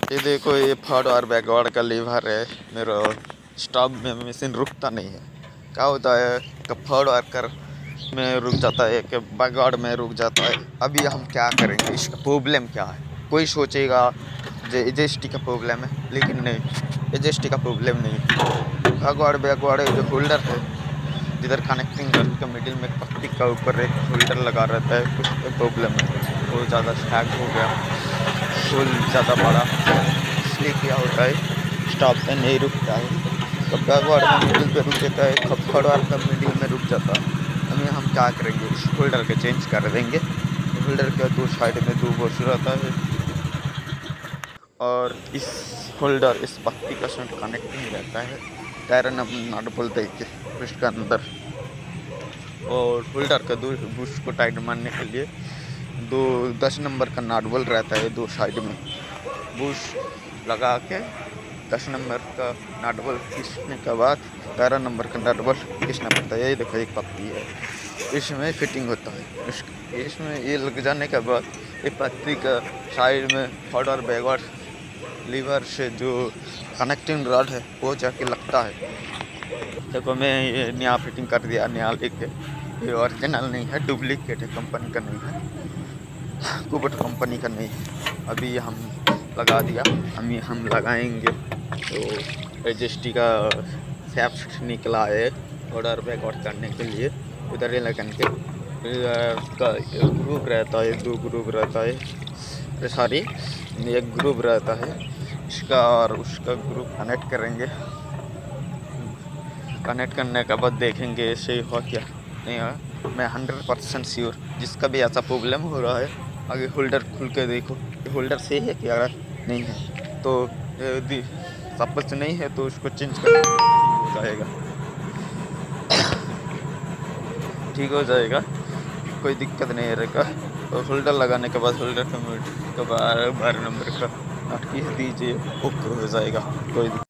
ये देखो, ये फॉरवर्ड और बैकवर्ड का लीवर है। मेरा स्टॉप में मशीन रुकता नहीं है। क्या होता है कि फॉरवर्ड कर में रुक जाता है कि बैकवर्ड में रुक जाता है। अभी हम क्या करेंगे, इसका प्रॉब्लम क्या है? कोई सोचेगा जो एजेस्टी का प्रॉब्लम है, लेकिन नहीं, एजेस्टी का प्रॉब्लम नहीं है। फॉरवर्ड बैकवर्ड जो होल्डर है, जिधर कनेक्टिंग का मिडिल में पट्टी का ऊपर एक होल्डर लगा रहता है, उस पर प्रॉब्लम है। वो ज़्यादा स्टैग हो गया, फुल ज़्यादा बड़ा, इसलिए क्या होता है स्टॉप पे नहीं रुकता है। कब बैकवर्ड में मिडिल पे रुक जाता है, कब फॉरवर्ड का मिडिल में रुक जाता है। अभी हम क्या करेंगे, इस होल्डर के चेंज कर देंगे। होल्डर के दो साइड में दो बुश रहता है और इस होल्डर इस पत्ती का साथ कनेक्टिंग रहता है। टायर नट बोल देंगे उसके अंदर, और होल्डर का दो बुश को टाइट मारने के लिए दो 10 नंबर का नट बोल्ट रहता है। दो साइड में बुश लगा के 10 नंबर का नट बोल्ट खींचने के बाद 11 नंबर का नट बोल्ट खींचना पड़ता है। ये देखो, एक पत्ती है, इसमें फिटिंग होता है। इसमें ये लग जाने के बाद ये पत्ती का साइड में फॉरवर्ड और बैकवर्ड लीवर से जो कनेक्टिंग रॉड है वो जाके लगता है। देखो, मैं ये नया फिटिंग कर दिया, नया लेके। ये ओरिजिनल नहीं है, डुप्लीकेट है, कंपनी का नहीं है, कुबट कंपनी का नहीं है। अभी हम लगा दिया, हम लगाएंगे तो एजेस्टी का सैफ्ट निकला है ऑर्डर बैकआउट करने के लिए। उधर ये लगन के का ग्रुप रहता है, दो ग्रुप रहता है, सॉरी एक ग्रुप रहता है इसका और उसका ग्रुप कनेक्ट करेंगे। कनेक्ट करने के बाद देखेंगे सही हो क्या नहीं है। मैं 100% श्योर, जिसका भी ऐसा प्रॉब्लम हो रहा है, आगे होल्डर खुल के देखो, होल्डर सही है क्या, नहीं है तो सपोज नहीं है तो उसको चेंज कर हो जाएगा, ठीक हो जाएगा, कोई दिक्कत नहीं रहेगा। तो होल्डर लगाने के बाद होल्डर का 12 नंबर का नट खींच दीजिए, ओके हो जाएगा, कोई